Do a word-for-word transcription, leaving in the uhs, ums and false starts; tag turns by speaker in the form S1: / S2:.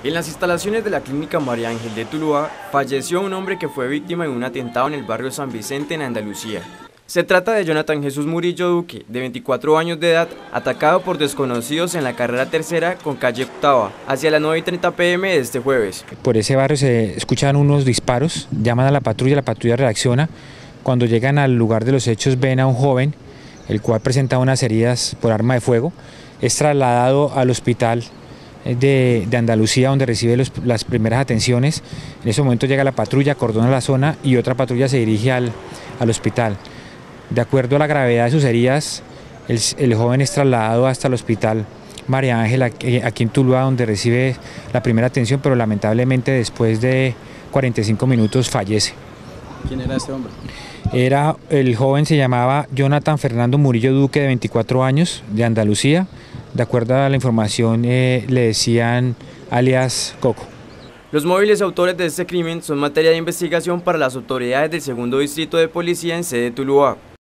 S1: En las instalaciones de la Clínica María Ángel de Tuluá, falleció un hombre que fue víctima de un atentado en el barrio San Vicente, en Andalucía. Se trata de Jonathan Jesús Murillo Duque, de veinticuatro años de edad, atacado por desconocidos en la carrera tercera con calle Octava, hacia las nueve y treinta pm de este jueves.
S2: Por ese barrio se escuchan unos disparos, llaman a la patrulla, la patrulla reacciona. Cuando llegan al lugar de los hechos ven a un joven, el cual presenta unas heridas por arma de fuego. Es trasladado al hospital de, de Andalucía, donde recibe los, las primeras atenciones. En ese momento llega la patrulla, acordona la zona y otra patrulla se dirige al, al hospital. De acuerdo a la gravedad de sus heridas, el, el joven es trasladado hasta el hospital María Ángel, aquí en Tuluá, donde recibe la primera atención, pero lamentablemente después de cuarenta y cinco minutos fallece.
S3: ¿Quién era este hombre?
S2: Era, el joven se llamaba Jonathan Fernando Murillo Duque, de veinticuatro años, de Andalucía. De acuerdo a la información, eh, le decían alias Coco.
S1: Los móviles autores de este crimen son materia de investigación para las autoridades del segundo distrito de policía en sede Tuluá.